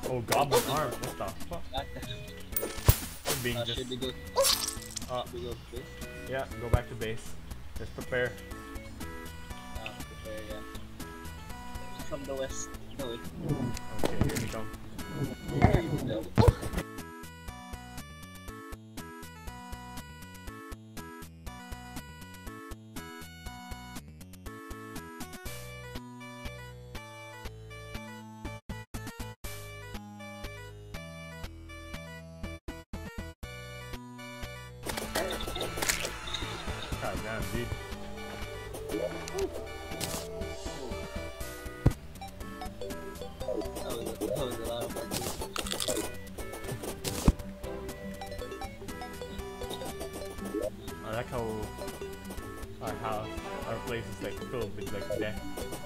Oh, goblin arm. What the fuck? Being just... Should we go? Should we go base? Yeah, go back to base. Just prepare. Prepare, yeah. From the west. No way. Okay, here we go. There you go. God damn, dude. That was a lot of fun. I like how our house, our place is like filled with like death.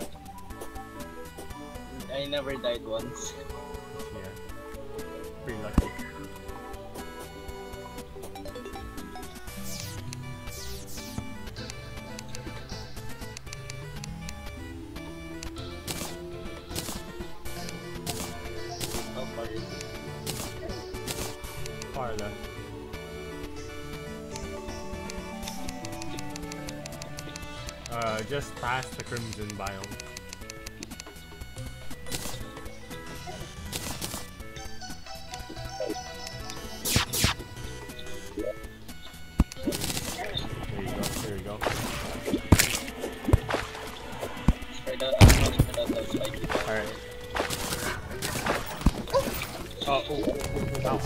I never died once. Yeah. Pretty lucky. How far is it? Far left. Just past the crimson biome. There you go. Alright. Oh, ow.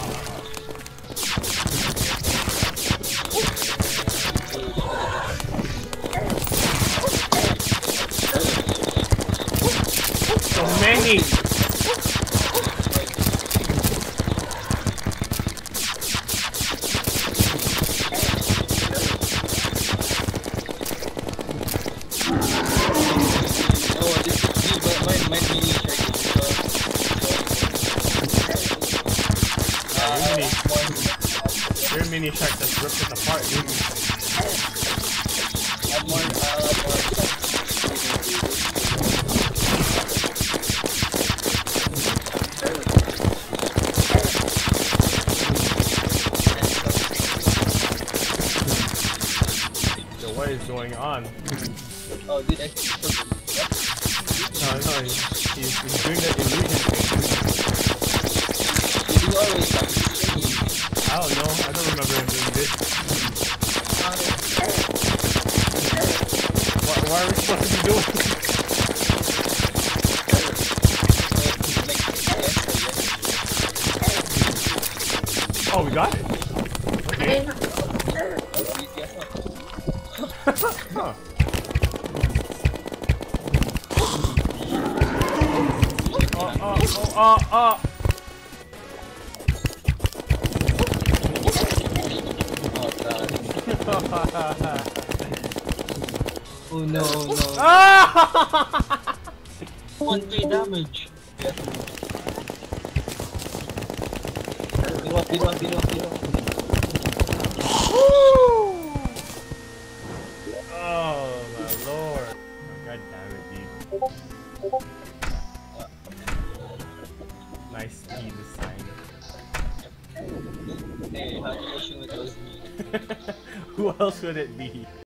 So many! Your mini shark that's ripped it apart, dude. So what is going on? Oh, dude, I No, he's doing that illusion thing. Did you always I don't know, I don't remember him doing this. What are we supposed to be doing? Oh, we got it? Okay. Huh. Oh no, no. 1k damage. Below. Oh my lord. Oh, God damn it, dude. Nice speed design. Hey, how do you assume it was me? Who else would it be?